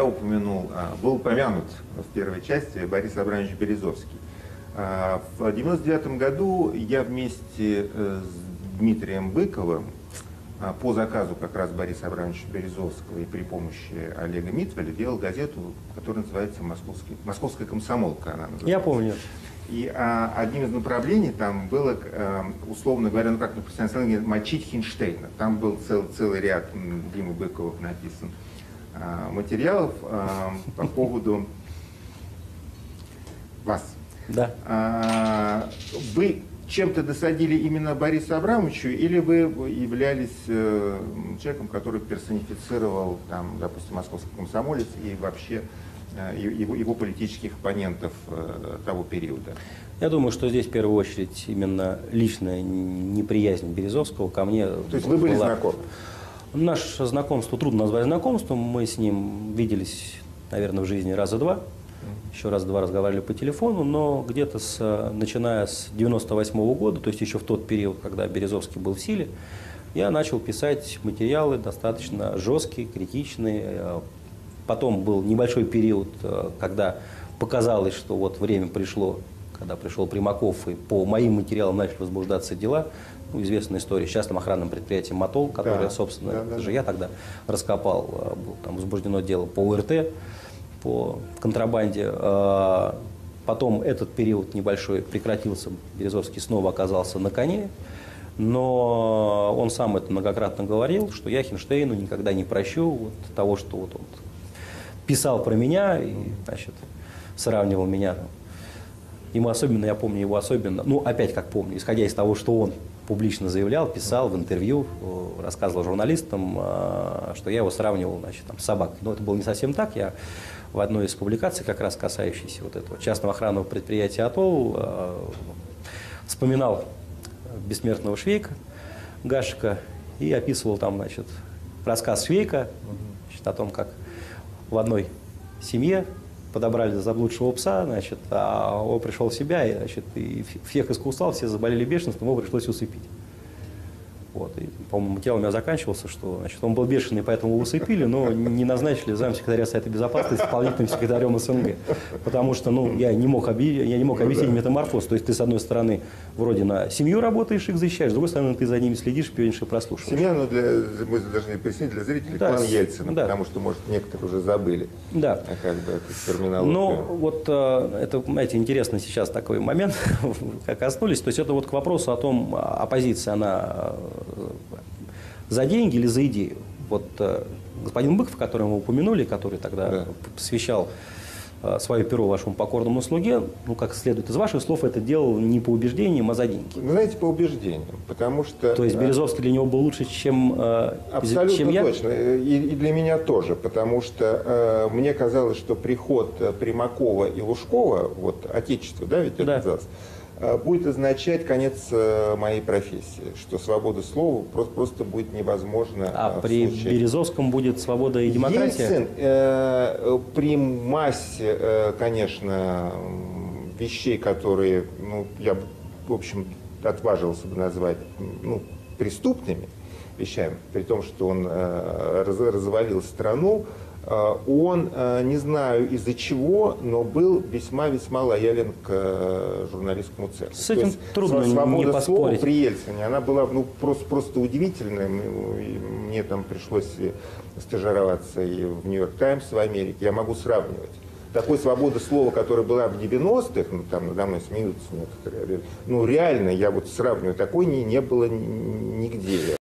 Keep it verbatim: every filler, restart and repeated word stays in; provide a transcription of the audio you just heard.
я упомянул, был упомянут в первой части Борис Абрамович Березовский. В девяносто девятом году я вместе с Дмитрием Быковым по заказу как раз Бориса Абрамовича Березовского и при помощи Олега Митвеля делал газету, которая называется «Московский, «Московская комсомолка». Она называется. Я помню. И а, одним из направлений там было, а, условно говоря, ну как на профессиональном мочить Хинштейна. Там был цел, целый ряд Димы Быкова написан а, материалов а, по поводу вас. Да. А, вы чем-то досадили именно Борису Абрамовичу, или вы являлись э, человеком, который персонифицировал, там, допустим, московский комсомолец и вообще э, его, его политических оппонентов э, того периода? Я думаю, что здесь в первую очередь именно личная неприязнь Березовского ко мне. То есть вы были была... знакомы? Наше знакомство трудно назвать знакомством. Мы с ним виделись, наверное, в жизни раза два. Еще раз-два разговаривали по телефону, но где-то с, начиная с девяносто восьмого года, то есть еще в тот период, когда Березовский был в силе, я начал писать материалы достаточно жесткие, критичные. Потом был небольшой период, когда показалось, что вот время пришло, когда пришел Примаков, и по моим материалам начали возбуждаться дела. Ну, известная история с частным охранным предприятием «Мотол», которое, да, собственно, да, да, даже да. я тогда раскопал, было там возбуждено дело по ОРТ, по контрабанде. Потом этот период небольшой прекратился, Березовский снова оказался на коне, но он сам это многократно говорил, что я Хинштейну никогда не прощу вот того, что вот он писал про меня и, значит, сравнивал меня. Ему особенно, я помню его особенно, ну опять как помню, исходя из того, что он публично заявлял, писал в интервью, рассказывал журналистам, что я его сравнивал, значит, там, с собакой. Но это было не совсем так. Я в одной из публикаций, как раз касающейся вот этого частного охранного предприятия «Атолл», вспоминал бессмертного Швейка, Гашика, и описывал там, значит, рассказ Швейка, значит, о том, как в одной семье подобрали заблудшего пса, значит, а он пришел в себя, и, значит, и всех искусал, все заболели бешенством, его пришлось усыпить. Вот. И, по-моему, материал у меня заканчивался, что, значит, он был бешеный, поэтому его усыпили, но не назначили замсекретаря Совета Безопасности исполнительным секретарем СНГ. Потому что, ну, я не мог, объ... я не мог объяснить метаморфоз. То есть ты, с одной стороны, вроде на семью работаешь, их защищаешь, с другой стороны, ты за ними следишь, пионишь и прослушиваешь. Семья, ну, для, мы должны пояснить для зрителей, да, клан Ельцина, да, потому что, может, некоторые уже забыли, да, как бы, эту терминологию. Ну, вот это, знаете, интересно сейчас такой момент, как коснулись. То есть это вот к вопросу о том, оппозиция, она за деньги или за идею. Вот господин Быков, которого мы упомянули, который тогда, да, посвящал свое перо вашему покорному слуге, ну, как следует из ваших слов, это делал не по убеждениям, а за деньги. Вы знаете, по убеждениям, потому что... То есть Березовский для него был лучше, чем, абсолютно чем я? Точно, и, и для меня тоже, потому что э, мне казалось, что приход Примакова и Лужкова, вот отечество, да, ведь это, да, казалось, будет означать конец моей профессии, что свобода слова просто, просто будет невозможна. А при случае... Березовском будет свобода и демократия? Ельцин э, при массе, э, конечно, вещей, которые, ну, я, в общем, отважился бы назвать, ну, преступными вещами, при том, что он э, раз, развалил страну, он, не знаю из-за чего, но был весьма-весьма лоялен к журналистскому цеху. С этим есть, трудно свобода не поспорить. Слова при Ельцине, она была, ну, просто, просто удивительная. Мне там пришлось стажироваться и в «Нью-Йорк Таймс» в Америке. Я могу сравнивать. Такой свобода слова, которая была в девяностых, ну, там надо мной смеются некоторые, ну, реально, я вот сравниваю, такой не, не было нигде.